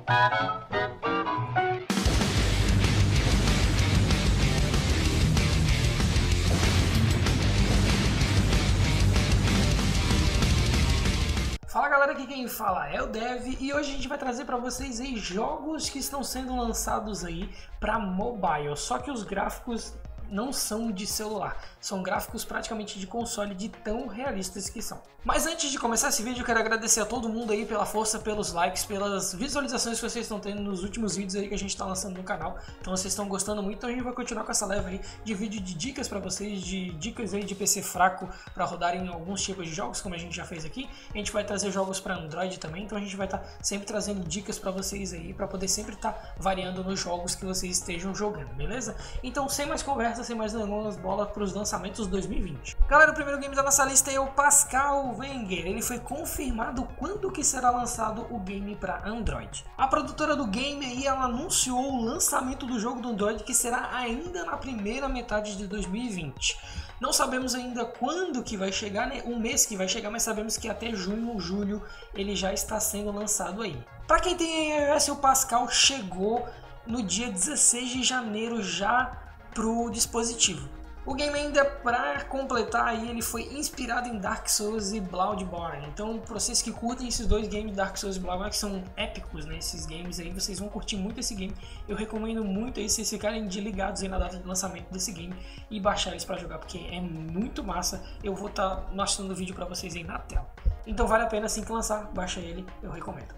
Fala galera, aqui quem fala é o Dev e hoje a gente vai trazer para vocês aí jogos que estão sendo lançados aí para mobile, só que os gráficos não são de celular, são gráficos praticamente de console, de tão realistas que são. Mas antes de começar esse vídeo, eu quero agradecer a todo mundo aí pela força, pelos likes, pelas visualizações que vocês estão tendo nos últimos vídeos aí que a gente está lançando no canal. Então vocês estão gostando muito, então a gente vai continuar com essa leva aí de vídeo de dicas para vocês, de dicas aí de PC fraco para rodarem alguns tipos de jogos, como a gente já fez aqui. A gente vai trazer jogos para Android também, então a gente vai estar sempre trazendo dicas para vocês aí, para poder sempre estar variando nos jogos que vocês estejam jogando, beleza? Então sem mais conversa, sem mais delongas, bola para os lançamentos 2020. Galera, o primeiro game da nossa lista é o Pascal Wenger. Ele foi confirmado quando que será lançado o game para Android. A produtora do game aí, ela anunciou o lançamento do jogo do Android, que será ainda na primeira metade de 2020. Não sabemos ainda quando que vai chegar, né? Um mês que vai chegar, mas sabemos que até junho ou julho ele já está sendo lançado aí. Para quem tem iOS, o Pascal chegou no dia 16 de janeiro já pro dispositivo. O game ainda, para completar aí, ele foi inspirado em Dark Souls e Bloodborne. Então, para vocês que curtem esses dois games, Dark Souls e Bloodborne, que são épicos, né? Esses games aí, vocês vão curtir muito esse game. Eu recomendo muito aí vocês ficarem ligados aí na data de lançamento desse game e baixar eles para jogar, porque é muito massa. Eu vou estar mostrando o vídeo para vocês aí na tela. Então vale a pena, assim que lançar, baixa ele, eu recomendo.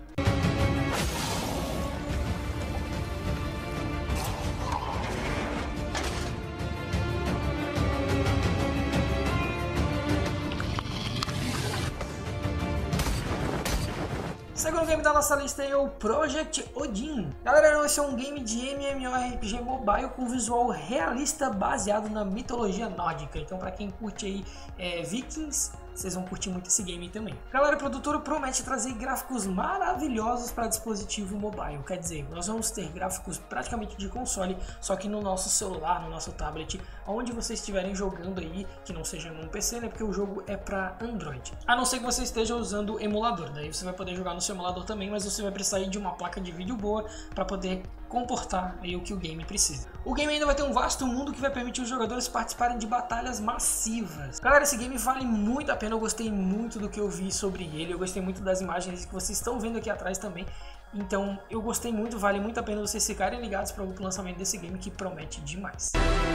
O segundo game da nossa lista é o Project Odin. Galera, esse é um game de MMORPG mobile com visual realista baseado na mitologia nórdica. Então, para quem curte aí Vikings, vocês vão curtir muito esse game também. Galera, o produtor promete trazer gráficos maravilhosos para dispositivo mobile. Quer dizer, nós vamos ter gráficos praticamente de console, só que no nosso celular, no nosso tablet, onde vocês estiverem jogando aí, que não seja num PC, né? Porque o jogo é para Android. A não ser que você esteja usando emulador, daí você vai poder jogar no seu emulador também, mas você vai precisar de uma placa de vídeo boa para poder comportar aí o que o game precisa. O game ainda vai ter um vasto mundo que vai permitir os jogadores participarem de batalhas massivas. Galera, esse game vale muito a pena, eu gostei muito do que eu vi sobre ele, eu gostei muito das imagens que vocês estão vendo aqui atrás também. Então eu gostei muito, vale muito a pena vocês ficarem ligados para o lançamento desse game que promete demais.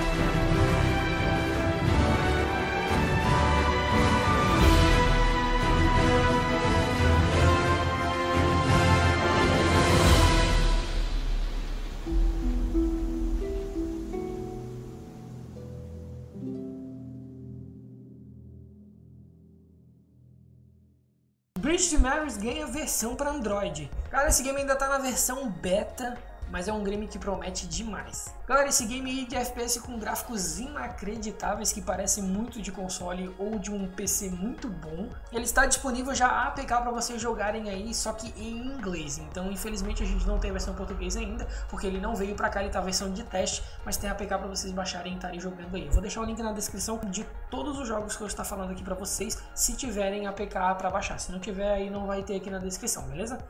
Bridge to Maris ganha versão para Android. Galera, esse game ainda está na versão beta, mas é um game que promete demais. Galera, esse game aí de FPS com gráficos inacreditáveis que parecem muito de console ou de um PC muito bom. Ele está disponível já APK para vocês jogarem aí, só que em inglês. Então, infelizmente, a gente não tem a versão portuguesa ainda, porque ele não veio para cá, ele tá a versão de teste, mas tem APK para vocês baixarem e estarem jogando aí. Eu vou deixar o link na descrição de todos os jogos que eu estou falando aqui para vocês, se tiverem APK para baixar. Se não tiver, aí não vai ter aqui na descrição, beleza?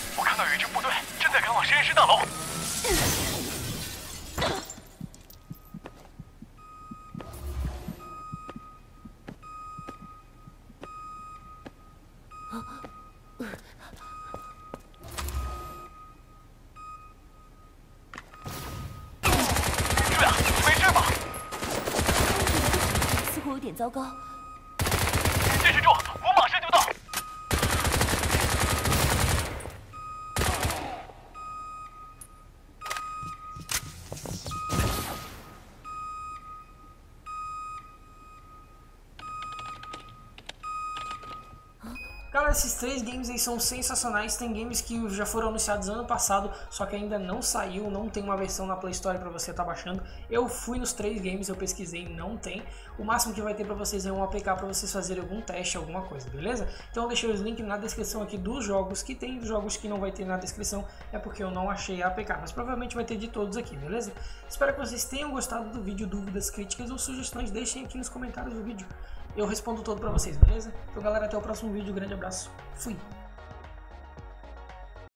Cara, esses três games aí são sensacionais. Tem games que já foram anunciados ano passado, só que ainda não saiu, não tem uma versão na Play Store para você estar baixando. Eu fui nos três games, eu pesquisei, não tem. O máximo que vai ter para vocês é um APK para vocês fazerem algum teste, alguma coisa, beleza? Então eu deixei os links na descrição aqui dos jogos, que tem jogos que não vai ter na descrição, é porque eu não achei a APK, mas provavelmente vai ter de todos aqui, beleza? Espero que vocês tenham gostado do vídeo. Dúvidas, críticas ou sugestões, deixem aqui nos comentários do vídeo. Eu respondo todo pra vocês, beleza? Então galera, até o próximo vídeo, grande abraço, fui!